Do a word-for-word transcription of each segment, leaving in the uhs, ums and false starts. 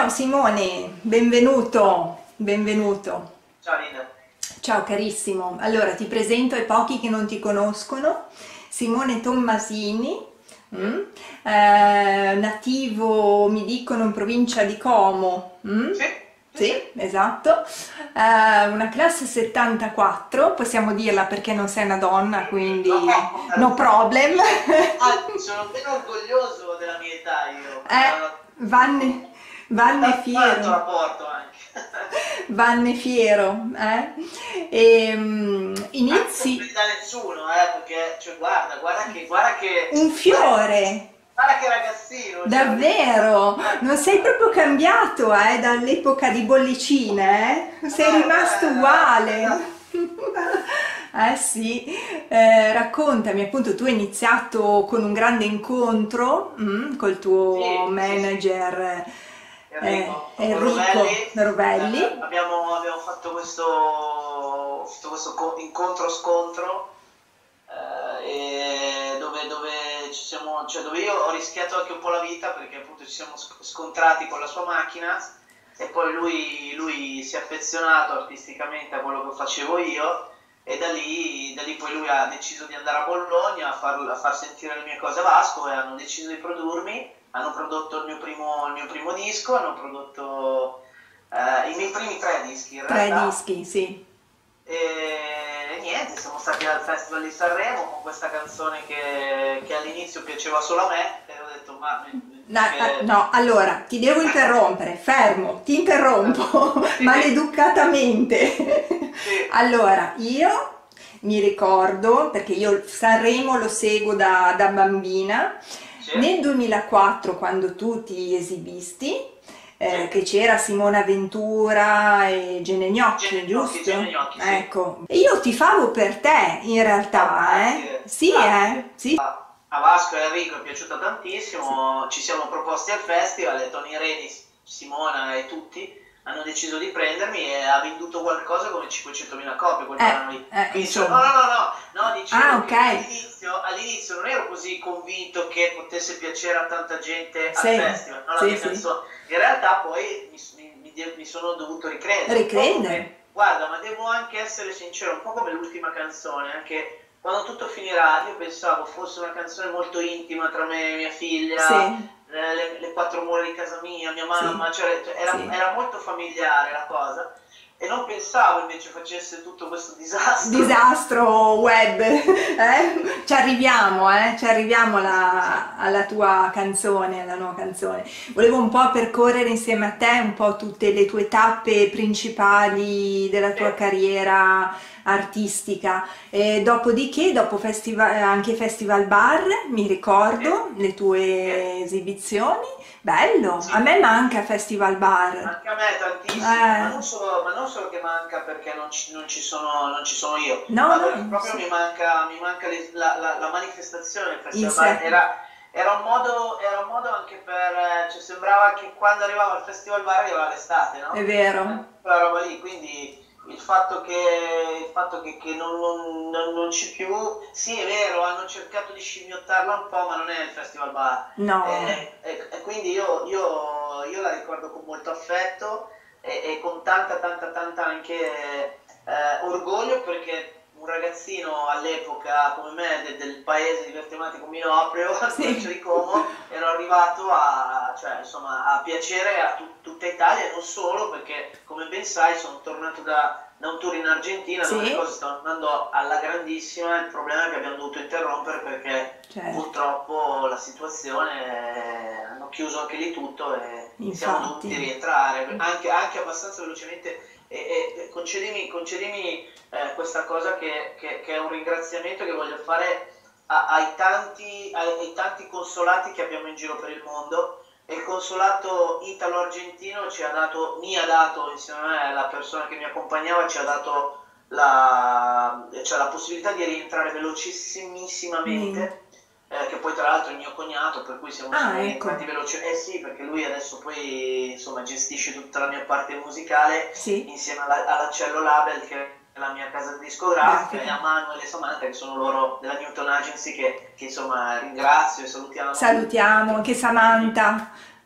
Ciao Simone, benvenuto, benvenuto. Ciao Linda. Ciao carissimo. Allora ti presento ai pochi che non ti conoscono, Simone Tommasini, mm? Eh, nativo, mi dicono, in provincia di Como. Mm? Sì, sì, sì. Sì, esatto. Eh, una classe settantaquattro, possiamo dirla perché non sei una donna, No, quindi no anzi, problem. anzi, sono ben orgoglioso della mia età io. Eh, Eh, vanne, vanne tanto, tanto fiero. rapporto anche. Vanne fiero, eh? E, mm, Anche non inizi vedi da nessuno, eh, perché, cioè, guarda, guarda che, guarda che, un guarda, fiore, guarda che ragazzino, cioè, davvero, non sei eh, proprio cambiato, eh, dall'epoca di bollicine, eh? Sei eh, rimasto beh, uguale. Eh sì. Eh, raccontami, appunto, tu hai iniziato con un grande incontro, mm, col tuo sì, sì, sì. manager, eh, Enrico, Enrico Rovelli, eh, Rovelli. abbiamo, abbiamo fatto questo, fatto questo co- incontro-scontro eh, e dove, dove ci siamo, cioè dove io ho rischiato anche un po' la vita perché appunto ci siamo sc- scontrati con la sua macchina e poi lui, lui si è affezionato artisticamente a quello che facevo io e da lì, da lì poi lui ha deciso di andare a Bologna a far, a far sentire le mie cose a Vasco e hanno deciso di produrmi, hanno prodotto il mio primo, il mio primo disco, hanno prodotto eh, i miei primi tre dischi in Tre realtà dischi, sì. e niente, siamo stati al Festival di Sanremo con questa canzone che, che all'inizio piaceva solo a me e ho detto ma No, eh, che... no, allora ti devo interrompere, fermo, ti interrompo Sì, maleducatamente. sì, Allora, io mi ricordo, perché io Sanremo lo seguo da, da bambina, sì, nel duemilaquattro quando tu ti esibisti, sì, eh, che c'era Simona Ventura e Gene Gnocchi, Gene Gnocchi, Gene giusto? Gnocchi, sì. Ecco, e io tifavo per te in Oh, realtà, eh? grazie, Sì, eh? grazie. Sì. A Vasco e Enrico è piaciuta Sì. tantissimo, ci siamo proposti al festival e Tony Reni, Simona e tutti hanno deciso di prendermi e ha venduto qualcosa come cinquecentomila copie quel Eh, brano lì. eh, Quindi cioè, no, insomma. no, no, no, no, Ah, dicevo ok. che all'inizio, all'inizio non ero così convinto che potesse piacere a tanta gente al Sì, festival, no, la sì, mia sì. canzone. In realtà poi mi, mi- mi- mi sono dovuto ricredere, un po' Ricredere. come, guarda, ma devo anche essere sincero, un po' come l'ultima canzone, anche quando tutto finirà, io pensavo fosse una canzone molto intima tra me e mia figlia, Sì, eh, le, le quattro mura di casa mia, mia sì, mamma, cioè, cioè, era, sì. era molto familiare la cosa e non pensavo invece facesse tutto questo disastro. Disastro web, eh? Ci arriviamo, eh? Ci arriviamo Sì, alla, alla tua canzone, alla nuova canzone. Volevo un po' percorrere insieme a te un po' tutte le tue tappe principali della sì, tua carriera artistica. E dopodiché, dopo festival, anche Festival Bar, mi sì, ricordo le sì, tue esibizioni. Bello, a sì. me manca Festival Bar. Anche a me tantissimo, ma Eh, non solo, ma non solo che manca perché non ci, non ci sono, non ci sono io, no, ma perché no, proprio sì, mi manca, mi manca le- la, la- la manifestazione del in Festival Bar. sé, Era, era un modo, era un modo anche per, eh, cioè sembrava che quando arrivavo al Festival Bar arrivava l'estate, è no? Eh, vero. Quella roba lì, quindi il fatto che, il fatto che, che non, non, non, non c'è più, sì è vero, hanno cercato di scimmiottarla un po', ma non è il Festival Bar. No, E, e- e quindi io, io- io la ricordo con molto affetto e, e con tanta, tanta, tanta anche eh, orgoglio perché un ragazzino all'epoca come me de- del paese di Vertematico Minoprio, in provincia sì, di Como, ero arrivato a, cioè, insomma, a piacere a tut- tutta Italia e non solo perché come ben sai sono tornato da, da un tour in Argentina dove le sì, cose stanno andando alla grandissima, il problema è che abbiamo dovuto interrompere perché certo, purtroppo la situazione eh, hanno chiuso anche lì tutto e siamo dovuti infatti. rientrare anche, anche abbastanza velocemente e, e concedimi, concedimi eh, questa cosa che, che- che è un ringraziamento che voglio fare a- ai tanti, ai, ai tanti consolati che abbiamo in giro per il mondo e il consolato italo-argentino ci ha dato, mi ha dato insieme a me, la persona che mi accompagnava ci ha dato la, cioè la possibilità di rientrare Mi- velocissimamente eh, che poi tra l'altro è il mio cognato, per cui siamo, Ah, siamo rientrati ecco, veloci. Eh sì, perché lui adesso poi insomma gestisce tutta la mia parte musicale sì, insieme alla, alla Cello Label, che è la mia casa discografica, e grafica. a Manuel e Samantha, che sono loro della Newton Agency, che, che insomma ringrazio e salutiamo. Salutiamo anche Samantha.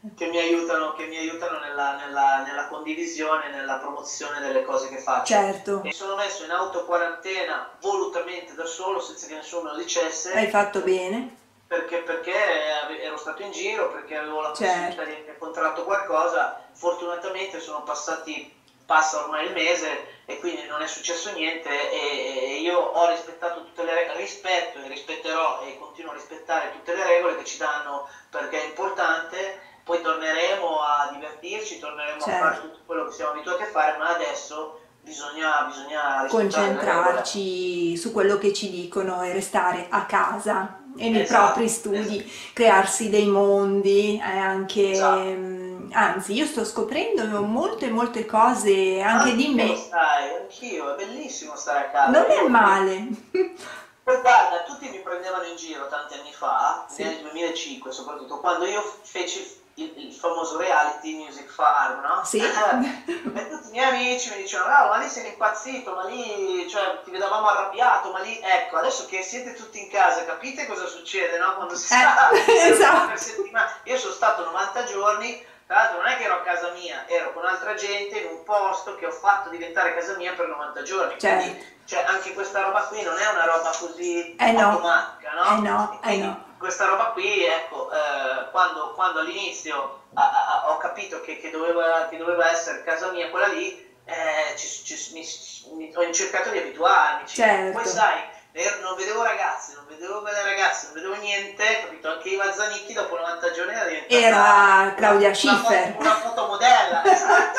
che mi aiutano, che mi aiutano nella, nella, nella condivisione, nella promozione delle cose che faccio. Certo. E sono messo in autoquarantena volutamente da solo, senza che nessuno me lo dicesse. Hai fatto bene. Perché, perché ero stato in giro, perché avevo la possibilità Certo. di aver contratto qualcosa. Fortunatamente sono passati, passa ormai il mese e quindi non è successo niente, e, e io ho rispettato tutte le regole, rispetto e rispetterò e continuo a rispettare tutte le regole che ci danno, perché è importante. Poi torneremo a divertirci, torneremo Certo. a fare tutto quello che siamo abituati a fare, ma adesso bisogna, bisogna rispettare concentrarci su quello che ci dicono e restare a casa e nei Esatto, propri studi, esatto. crearsi dei mondi, eh, anche, Esatto. mm, anzi, io sto scoprendo molte molte cose anche di Anch'io, me. sai, anch'io, è bellissimo stare a casa. Non è Io- male. Poi guarda, tutti mi prendevano in giro tanti anni fa, Sì. nel duemilacinque soprattutto, quando io feci il, il famoso reality Music Farm, no? Sì. E tutti i miei amici mi dicevano, "Ah, ma lì sei impazzito, ma lì, cioè, ti vedevamo arrabbiato, ma lì, ecco, adesso che siete tutti in casa, capite cosa succede, no? Quando si Eh, sta esatto. per settimana. Io sono stato novanta giorni, tra l'altro non è che ero a casa mia, ero con altra gente in un posto che ho fatto diventare casa mia per novanta giorni, Certo. quindi cioè, anche questa roba qui non è una roba così Eh no. automatica, no? Eh no, E quindi eh no. questa roba qui, ecco, eh, quando, quando all'inizio a- a- ho capito che, che, doveva, che doveva essere casa mia quella lì, eh, ci- ci- mi- mi- ho cercato di abituarmi. Certo. Poi sai, eh, non vedevo ragazzi, non vedevo belle ragazze, non vedevo niente, capito? Anche Iva Zanicchi dopo novanta giorni era diventata Era Claudia una, Schiffer. foto- una fotomodella, esatto,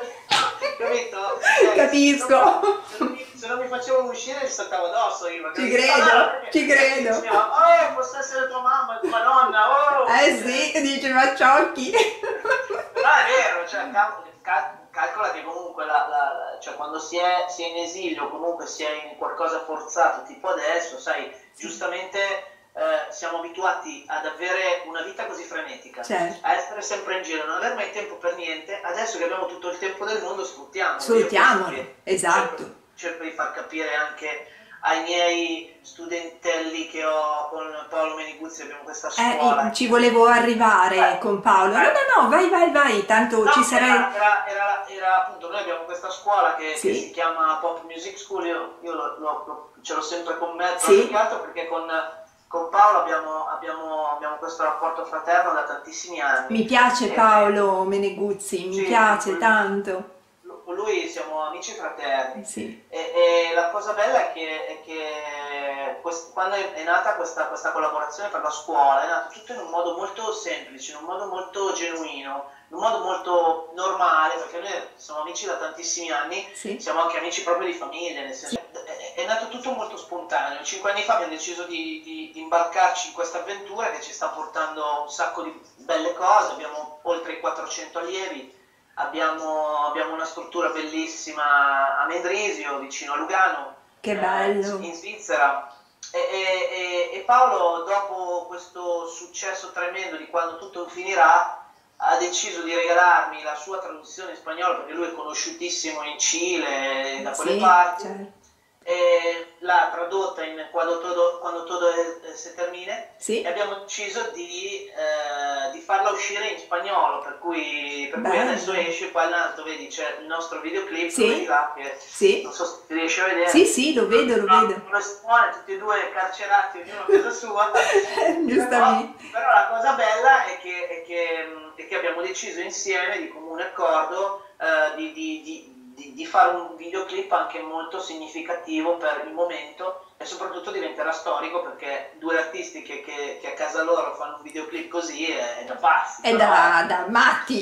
capito? Eh, Capisco. Se non, se non mi, se non mi facevano uscire mi saltavo addosso Iva, Ci capito? credo, Ah, perché- ci credo. diceva, oh, posso essere tua mamma, tua nonna, oh! Eh sì, diceva Ciocchi. Però è vero, cioè, cal- cal- calcola che comunque la, la- la- cioè, quando si è, si è in esilio, comunque si è in qualcosa forzato, tipo adesso, sai, giustamente eh, siamo abituati ad avere una vita così frenetica, Certo. a essere sempre in giro, non aver mai tempo per niente. Adesso che abbiamo tutto il tempo del mondo, sfruttiamolo. Sfruttiamolo, Io penso che esatto. Cerco, cerco di far capire anche ai miei studentelli che ho con Paolo Meniguzzi, abbiamo questa scuola. Eh, ci volevo arrivare Eh, con Paolo. No, eh. no, no, vai, vai, vai, tanto No, ci sarei... era, era, era, era appunto, noi abbiamo questa scuola che, Sì. che si chiama Pop Music School, io, io lo- lo- lo- ce l'ho sempre con me, Sì. più che altro perché con, con Paolo abbiamo, abbiamo, abbiamo questo rapporto fraterno da tantissimi anni. Mi piace E- Paolo Meneguzzi, mi Sì, piace lui- tanto. Con lui siamo amici fraterni. Sì, E, e la cosa bella è che, è che quest- quando è, è nata questa, questa collaborazione per la scuola, è nata tutto in un modo molto semplice, in un modo molto genuino, in un modo molto normale, perché noi siamo amici da tantissimi anni, sì, siamo anche amici proprio di famiglia, nel senso, è, è nato tutto molto spontaneo. Cinque anni fa abbiamo deciso di, di- di imbarcarci in questa avventura che ci sta portando un sacco di belle cose, abbiamo oltre i quattrocento allievi. Abbiamo, abbiamo una struttura bellissima a Mendrisio, vicino a Lugano, che eh, bello. in Svizzera. E, e- e- e Paolo, dopo questo successo tremendo di quando tutto finirà, ha deciso di regalarmi la sua traduzione in spagnolo, perché lui è conosciutissimo in Cile, da quelle Sì, parti, certo. e l'ha tradotta in Quando todo, quando todo eh, se termine, Sì, e abbiamo deciso di, eh, di farla uscire in spagnolo, per cui, per cui bello. adesso esce. Qua in alto vedi c'è il nostro videoclip, Sì. lo vedi là, che sì, non so se ti riesci a vedere. sì, sì, lo vedo, lo No, vedo. uno espone, tutti e due carcerati, ognuno a casa sua. Giustamente. Però, però la cosa bella è che, è che, mh, è che abbiamo deciso insieme, di comune accordo, eh, di, di- di- di- di fare un videoclip anche molto significativo per il momento, e soprattutto diventerà storico, perché due artisti che, che- che a casa loro fanno un videoclip così è, è da pazzi. È però- da, da matti.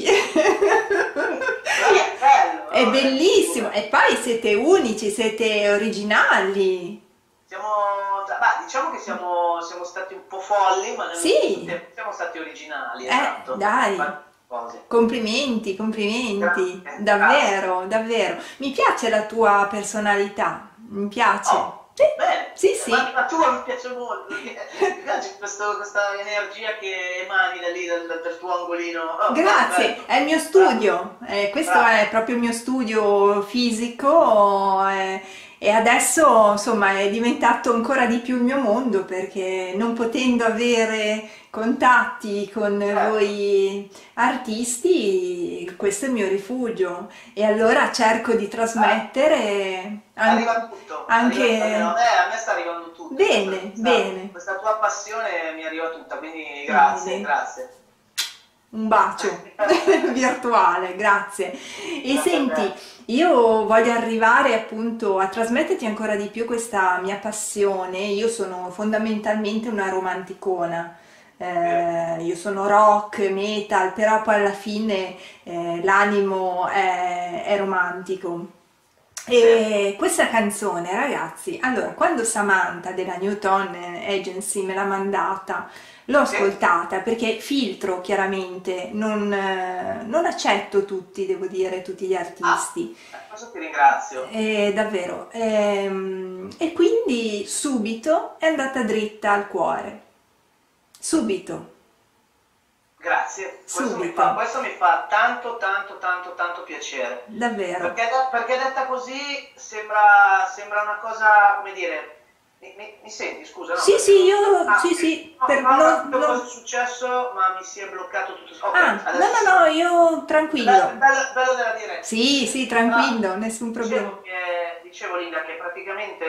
però è bello, È no? bellissimo. E poi siete unici, siete originali. Siamo, bah, diciamo che siamo, siamo stati un po' folli, ma nello Sì. stesso tempo siamo stati originali. Eh, Esatto. dai. Fare cose. Complimenti, complimenti. Grazie. Davvero, davvero. Mi piace la tua personalità. Mi piace. Oh, Sì, bene. sì, sì. Ma la tua mi piace molto, perché mi piace questo- questa energia che emani da lì, dal, dal tuo angolino. Oh, Grazie, bello. è il mio studio, eh, questo Bravo. è proprio il mio studio fisico, eh, e adesso insomma è diventato ancora di più il mio mondo perché non potendo avere contatti con Certo, voi artisti, questo è il mio rifugio e allora cerco di ah, trasmettere an- arriva tutto, arriva tutto, almeno a anche me, a me sta arrivando tutto, questa, bene, questa, bene, questa tua passione mi arriva tutta, quindi grazie, bene. grazie. Un bacio virtuale, grazie. E Grazie a senti, te. io voglio arrivare appunto a trasmetterti ancora di più questa mia passione. Io sono fondamentalmente una romanticona. Sì, Eh, io sono rock, metal, però poi alla fine eh, l'animo è, è romantico. sì, E questa canzone, ragazzi, allora, quando Samantha della Newton Agency me l'ha mandata, l'ho sì, ascoltata perché filtro chiaramente, non, eh, non accetto tutti, devo dire, tutti gli ah, artisti. per questo ti ringrazio. Eh, davvero. Ehm, e quindi subito è andata dritta al cuore. Subito, Grazie, questo mi subito, fa, questo mi fa tanto, tanto, tanto, tanto piacere. davvero. Perché, de- perché detta così sembra, sembra una cosa, come dire, mi, mi- mi senti, scusa, no? Sì, Perché sì, non, io, ah, sì, ok. sì, No, per, non ho non, capito cosa non- è successo, ma mi si è bloccato tutto. Ok, Ah, no, adesso no, sì. no, io Bello, tranquillo. bello- bello della diretta. Sì, sì, Ah, tranquillo, nessun problema. dicevo che, dicevo Linda, che praticamente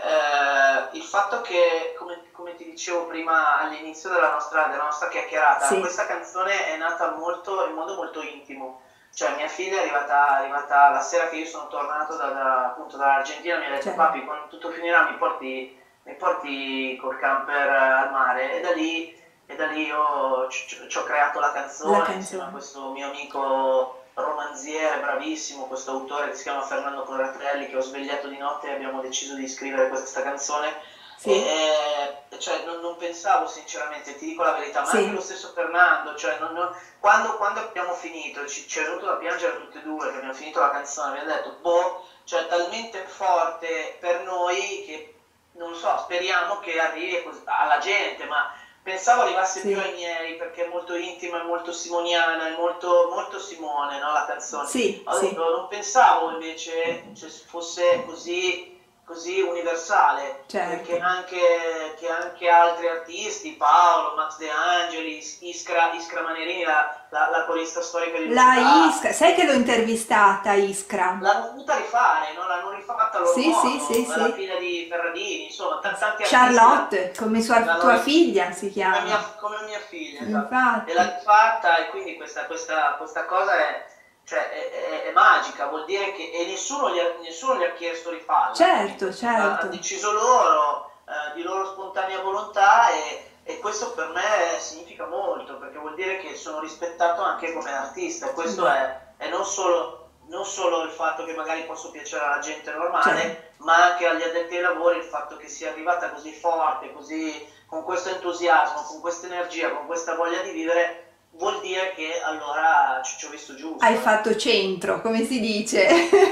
eh, il fatto che, come, come ti dicevo prima all'inizio della nostra, della nostra chiacchierata, Sì, questa canzone è nata molto, in modo molto intimo. Cioè, mia figlia è arrivata, è arrivata la sera che io sono tornato da, da- appunto dall'Argentina, mi ha detto, cioè, papi, quando tutto finirà mi porti, mi porti col camper al mare. E da lì e da lì io ci, ci- ci ho creato la la canzone insieme a canzone. questo mio amico romanziere bravissimo, questo autore che si chiama Fernando Corratelli, che ho svegliato di notte e abbiamo deciso di scrivere questa canzone. Sì, E, e, cioè, non, non pensavo sinceramente, ti dico la verità, ma anche lo sì, stesso Fernando, cioè, non- non- quando, quando abbiamo finito, ci, ci è venuto da piangere tutti e due, che abbiamo finito la canzone, abbiamo detto, boh, cioè, talmente forte per noi che, non lo so, speriamo che arrivi cos- alla gente, ma pensavo arrivasse più sì, ai miei perché è molto intima, è molto simoniana, è molto, molto Simone, no, la canzone. sì, Ho sì, detto, non pensavo invece cioè, fosse così, così universale, perché certo. anche, che anche altri artisti, Paolo, Max De Angelis, Iskra, Iskra Manerini, la, la, la corista storica di Lucio La Dalla, Iskra, sai che l'ho intervistata, Iskra? l'hanno dovuta rifare, no? L'hanno rifatta a loro Sì, sì, sì, modo, è la sì. figlia di Ferradini, insomma, t- tanti artisti l'hanno Charlotte, come sua, l'hanno tua ri- figlia si come mia, chiama. come mia figlia, esatto. E l'ha Infatti, rifatta e quindi questa, questa, questa cosa è, cioè, è, è- è magica, vuol dire che e nessuno gli ha, nessuno gli ha chiesto di farla, certo, capito? Ha, ha certo. deciso loro, eh, di loro spontanea volontà e, e questo per me significa molto, perché vuol dire che sono rispettato anche come artista e Eh questo beh, è, è non solo, non solo il fatto che magari posso piacere alla gente certo. normale, ma anche agli addetti ai lavori il fatto che sia arrivata così forte, così con questo entusiasmo, con questa energia, con questa voglia di vivere, vuol dire che allora ci, ci ho visto Hai giusto. fatto centro, come si dice.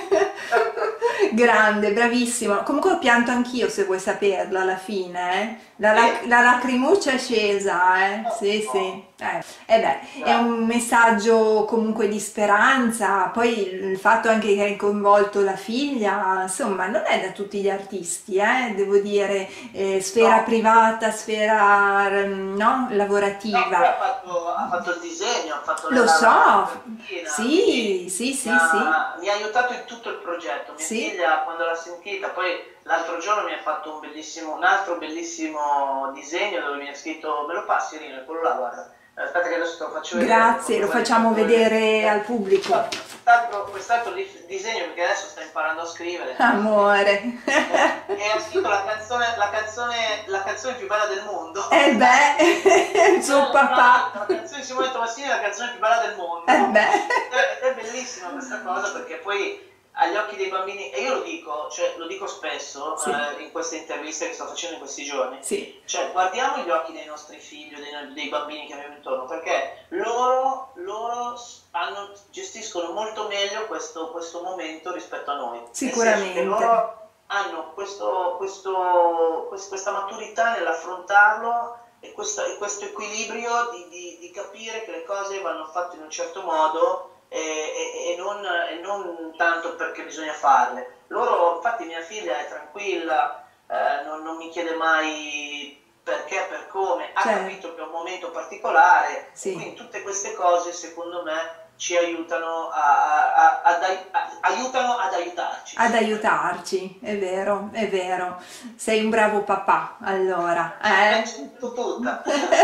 Grande, bravissimo. Comunque ho pianto anch'io, se vuoi saperlo, alla fine, eh. La, lac- Sì? la lacrimuccia è scesa, eh. Sì, Oh, sì. Eh. E beh, è grazie. un messaggio comunque di speranza. Poi il fatto anche che hai coinvolto la figlia, insomma, non è da tutti gli artisti, eh. Devo dire, eh, sfera No, privata, sfera, no, no, poi lavorativa. ha fatto, ha fatto il disegno, ha fatto le- Lo la, la so, copertina, quindi sì, sì, mi sì, sì, ha, mi ha aiutato in tutto il progetto. Mia sì. figlia quando l'ha sentita, poi l'altro giorno mi ha fatto un bellissimo, un altro bellissimo disegno dove mi ha scritto, me lo passi Rino, è quello là, guarda. Eh, Aspetta che adesso te lo faccio vedere, che Grazie, proprio lo guarda, facciamo fatto vedere. vedere al pubblico. Quest'altro, quest'altro di- disegno perché adesso sta imparando a scrivere. Amore. Eh, e ha scritto la canzone, la canzone, la canzone più bella del mondo. E beh, il suo No, tra papà. l'altro, la canzone di Simone Tomassini è la canzone più bella del E mondo. beh, Ed è bellissima questa cosa perché poi agli occhi dei bambini, e io lo dico, cioè, lo dico spesso sì, eh, in queste interviste che sto facendo in questi giorni, sì, cioè guardiamo gli occhi dei nostri figli, dei, dei bambini che abbiamo intorno, perché loro, loro hanno- gestiscono molto meglio questo, questo momento rispetto a noi, nel senso che sicuramente. loro hanno questo, questo, quest- questa maturità nell'affrontarlo e questo, e questo equilibrio di, di- di capire che le cose vanno fatte in un certo modo e, e- e non, e non tanto perché bisogna farle, loro, infatti mia figlia è tranquilla, eh, non, non mi chiede mai perché, per come, ha Certo. capito che è un momento particolare, Sì. e quindi tutte queste cose secondo me ci aiutano, a, a- ad, ai- a- aiutano ad aiutarci. Ad aiutarci, è vero, è vero. Sei un bravo papà, allora, eh? Tu tutta.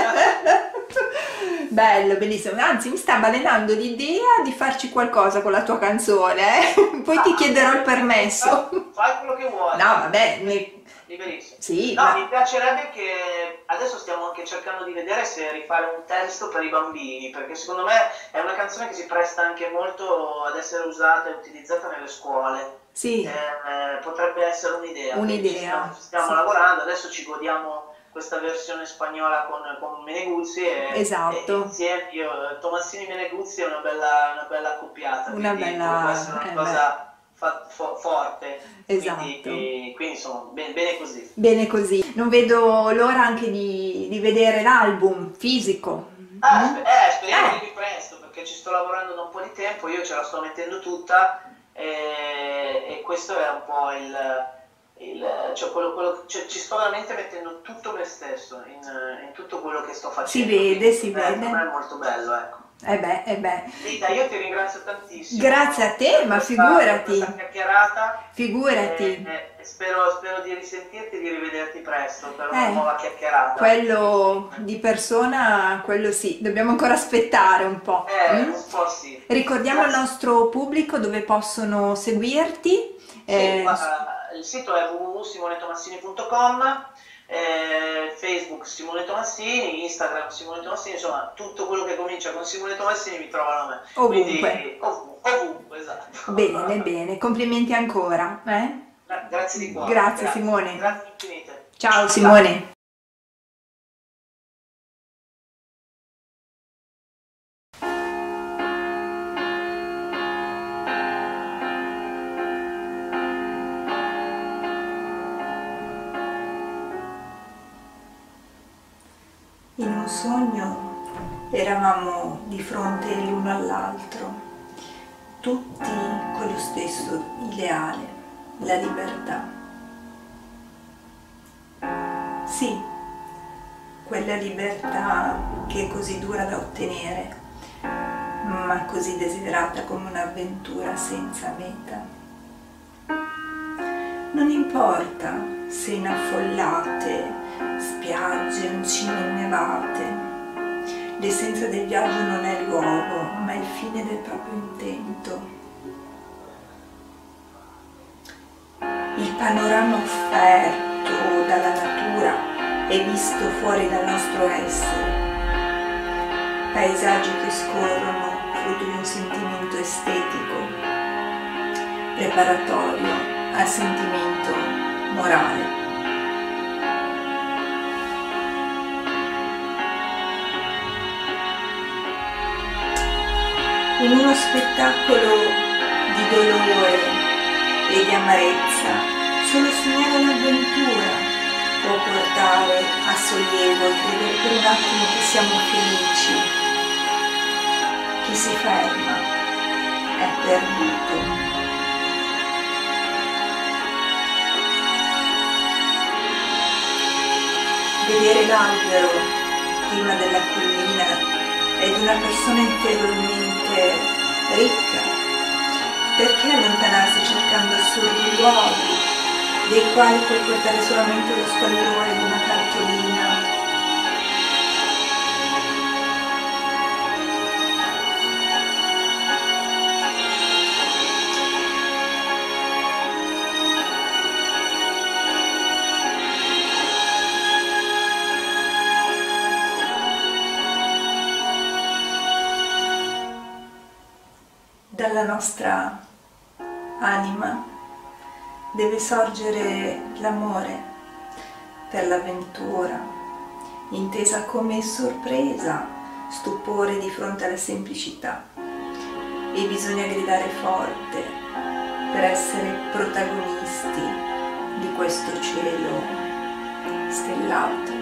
Bello, bellissimo. Anzi, mi sta balenando l'idea di farci qualcosa con la tua canzone, eh? Poi ti chiederò il permesso. Fai quello che vuoi. No, vabbè, mi- Liberissimo. sì, No, ma mi piacerebbe che adesso stiamo anche cercando di vedere se rifare un testo per i bambini, perché secondo me è una canzone che si presta anche molto ad essere usata e utilizzata nelle scuole. sì, Eh, eh, potrebbe essere un'idea. quindi ci un'idea. stiamo, stiamo Sì. lavorando, adesso ci godiamo questa versione spagnola con, con Meneguzzi e, Esatto. e insieme io, Tomassini Meneguzzi è una bella, una bella accoppiata, Una quindi bella- può essere una eh, cosa fa- fo- forte. Esatto. Quindi, quindi insomma, bene, bene così. Bene così. Non vedo l'ora anche di, di vedere l'album fisico. Ah, Mm? spe- eh, speriamo Eh. di più presto perché ci sto lavorando da un po' di tempo, io ce la sto mettendo tutta e, e questo è un po' il, il- cioè quello, quello- cioè ci sto veramente mettendo tutto me stesso in, in tutto quello che sto facendo. vede, quindi, si eh, vede. Per me è molto bello, ecco. Eh beh, eh beh. Rita, io ti ringrazio tantissimo. Grazie a te, per ma questa- figurati. per questa chiacchierata. Figurati. E, e spero, spero di risentirti e di rivederti presto per una Eh, nuova chiacchierata. Quello di persona, quello sì, dobbiamo ancora aspettare un po'. Eh, Mm? un po' sì. Ricordiamo al Grazie. nostro pubblico dove possono seguirti. Sì, eh, guarda, il sito è w w w punto simone tomassini punto com, eh, Facebook Simone Tomassini, Instagram Simone Tomassini, insomma tutto quello che comincia con Simone Tomassini mi trovano a me. Ovunque. Quindi, ovunque, ovunque, esatto. Bene, bene, complimenti ancora. eh? Gra- Grazie di cuore. Grazie, Simone. Grazie infinite. Ciao Simone. In un sogno eravamo di fronte l'uno all'altro, tutti con lo stesso ideale, la libertà. Sì, quella libertà che è così dura da ottenere, ma così desiderata come un'avventura senza meta. Non importa se in affollate spiagge, uncine innevate, l'essenza del viaggio non è il luogo, ma il fine del proprio intento. Il panorama offerto dalla natura è visto fuori dal nostro essere. Paesaggi che scorrono frutto di un sentimento estetico, preparatorio al sentimento morale. In uno spettacolo di dolore e di amarezza, solo sognare un'avventura può portare a sollievo e credere per un attimo che siamo felici. Chi si ferma è perduto. Vedere l'albero prima della collina ed una persona interiormente ricca, perché allontanarsi cercando assurdi luoghi dei quali puoi portare solamente lo squallore di una cartolina? Dalla nostra anima deve sorgere l'amore per l'avventura, intesa come sorpresa, stupore di fronte alla semplicità, e bisogna gridare forte per essere protagonisti di questo cielo stellato.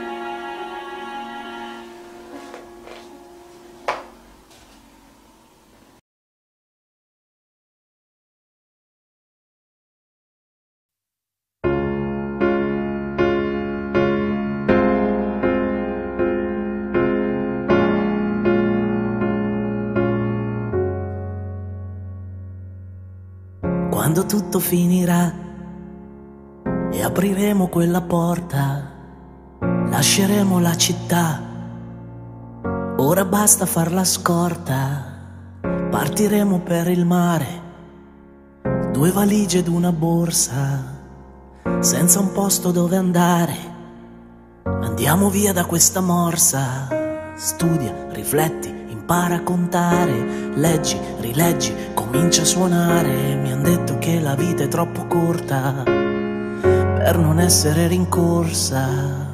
quando tutto finirà e apriremo quella porta, lasceremo la città. Ora basta far la scorta, partiremo per il mare, due valigie ed una borsa, senza un posto dove andare. Andiamo via da questa morsa, studia, rifletti, impara a contare, leggi, rileggi, comincia a suonare. Mi han detto che la vita è troppo corta per non essere rincorsa.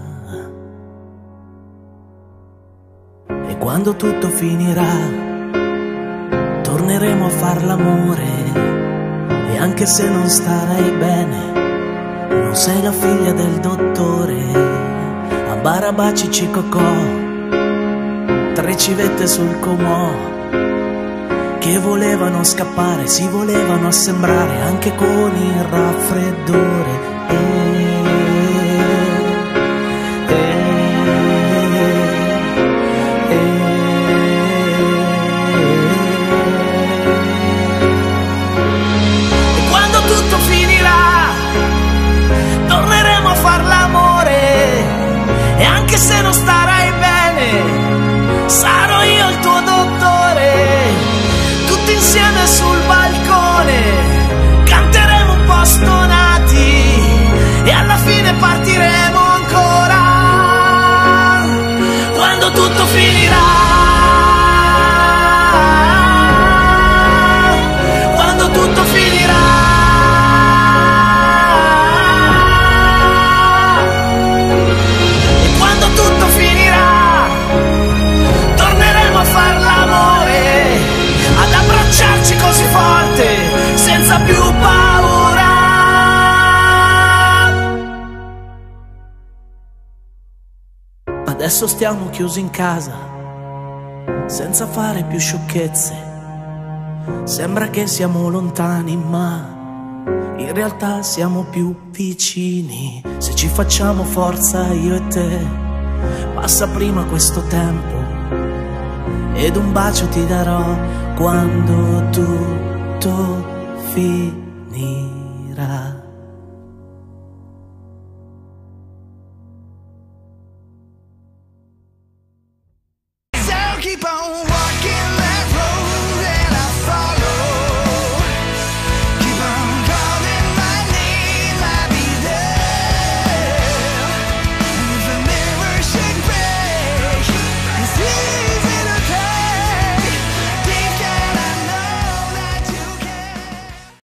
E quando tutto finirà, torneremo a far l'amore. E anche se non starai bene, non sei la figlia del dottore. A Barabaci Cicocò, tre civette sul comò, che volevano scappare, si volevano assembrare anche con il raffreddore. E, e, e, e quando tutto finirà, torneremo a far l'amore. E anche se non starai bene, sarò io il tuo dottore. Tutti insieme sul balcone canteremo un po' stonati e alla fine partiremo ancora. Quando tutto finirà, quando tutto finirà, e quando tutto finirà, torneremo a far l'amore, ad abbracciarci così forte, senza più paura. Adesso stiamo chiusi in casa, senza fare più sciocchezze. Sembra che siamo lontani, ma in realtà siamo più vicini. Se ci facciamo forza io e te, passa prima questo tempo ed un bacio ti darò quando tutto finirà.